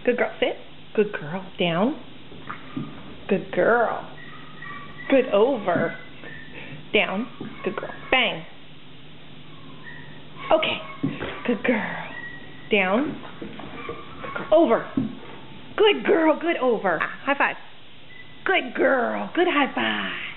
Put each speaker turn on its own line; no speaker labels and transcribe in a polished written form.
Good girl. Sit. Good girl. Down. Good girl. Good over. Down. Good girl. Bang. Okay. Good girl. Down. Good girl. Over. Good girl. Good over. High five. Good girl. Good high five.